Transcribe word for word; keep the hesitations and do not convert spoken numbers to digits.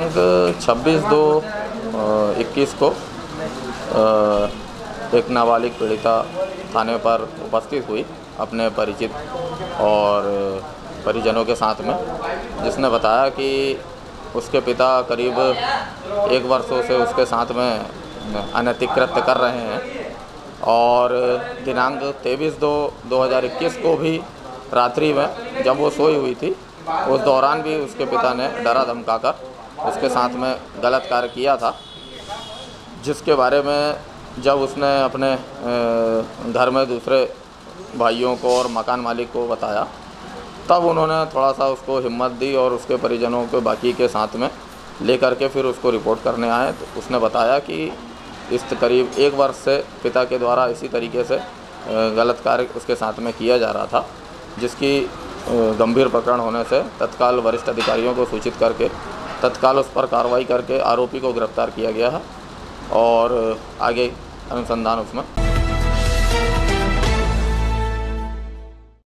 दिनांक छब्बीस दो इक्कीस को एक नाबालिग पीड़िता थाने पर उपस्थित हुई अपने परिचित और परिजनों के साथ में, जिसने बताया कि उसके पिता करीब एक वर्षों से उसके साथ में अनैतिक कृत्य कर रहे हैं और दिनांक तेईस दो दो हज़ार इक्कीस को भी रात्रि में जब वो सोई हुई थी उस दौरान भी उसके पिता ने डरा धमकाकर उसके साथ में गलत कार्य किया था, जिसके बारे में जब उसने अपने घर में दूसरे भाइयों को और मकान मालिक को बताया तब उन्होंने थोड़ा सा उसको हिम्मत दी और उसके परिजनों को बाकी के साथ में लेकर के फिर उसको रिपोर्ट करने आए। तो उसने बताया कि इस करीब एक वर्ष से पिता के द्वारा इसी तरीके से गलत कार्य उसके साथ में किया जा रहा था, जिसकी गंभीर प्रकरण होने से तत्काल वरिष्ठ अधिकारियों को सूचित करके तत्काल उस पर कार्रवाई करके आरोपी को गिरफ्तार किया गया है और आगे अनुसंधान उसमें